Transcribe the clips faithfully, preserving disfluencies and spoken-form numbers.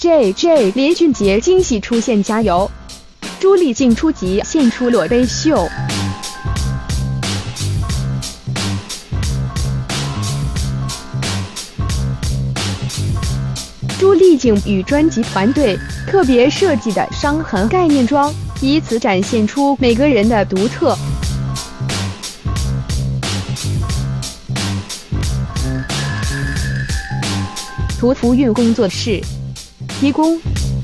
J J 林俊傑驚喜出現加油，朱俐靜出擊獻出裸背秀。朱俐靜與專輯團隊特別設計的傷痕概念裝，以此展現出每個人的獨特。圖福運工作室提供。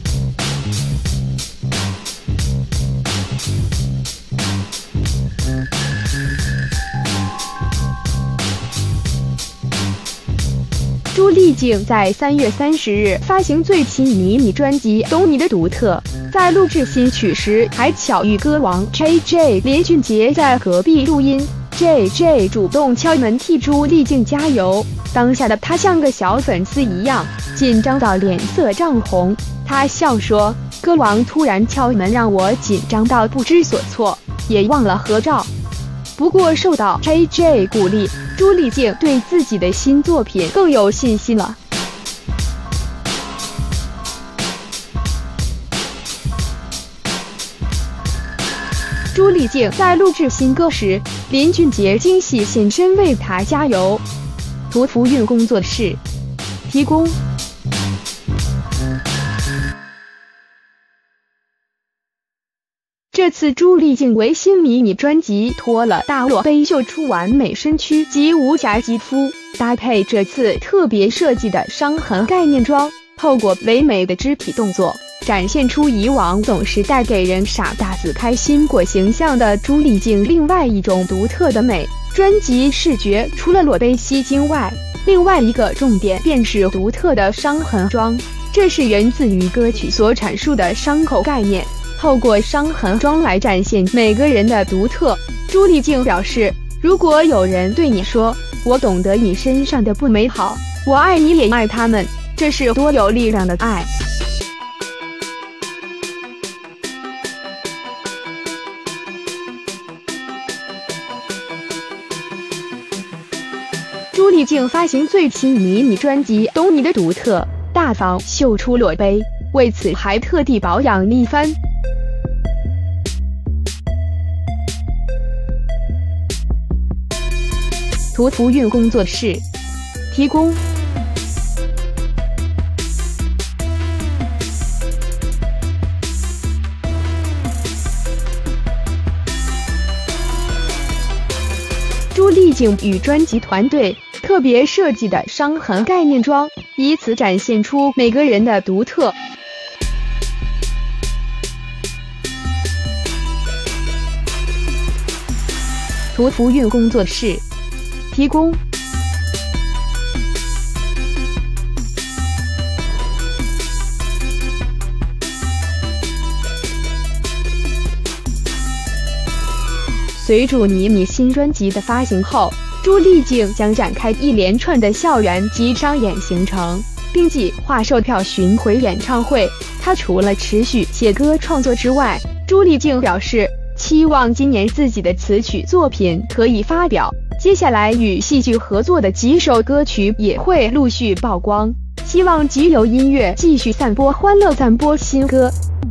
朱俐靜在三月三十日發行最新迷你專輯《懂你的獨特》，在錄製新曲時還巧遇歌王 J J 林俊傑在隔壁錄音 ，J J 主動敲門替朱俐靜加油。當下的他像個小粉絲一樣，緊張到臉色漲紅。他笑說：“歌王突然敲門，讓我緊張到不知所措，也忘了合照。”不過受到 J J 鼓勵，朱俐靜對自己的新作品更有信心了。朱俐靜在錄製新歌時，林俊傑驚喜現身為她加油。圖福運工作室提供。這次朱俐靜為新迷你專輯脫了大裸背秀出完美身軀及無瑕肌膚，搭配這次特別設計的傷痕概念裝，透過唯美的肢體動作，展現出以往總是帶給人傻大子開心果形象的朱俐靜另外一種獨特的美。專輯視覺除了裸背吸睛外，另外一個重點便是獨特的傷痕裝，這是源自於歌曲所闡述的傷口概念，透過傷痕裝來展現每個人的獨特。朱俐靜表示，如果有人對你說我懂得你身上的不美好，我愛你也愛他們，這是多有力量的愛。朱俐靜發行最新迷你專輯《懂你的獨特》，大方秀出裸背，為此還特地保養一番。圖福運工作室提供。朱俐靜與專輯團隊特別設計的傷痕概念裝，以此展現出每個人的獨特。圖福運工作室提供。隨着迷你新專輯的發行後，朱俐靜將展開一連串的校園及商演行程，並計劃售票巡迴演唱會。她除了持續寫歌創作之外，朱俐靜表示期望今年自己的詞曲作品可以發表，接下來與戲劇合作的幾首歌曲也會陸續曝光，希望藉由音樂繼續散播歡樂，散播新歌。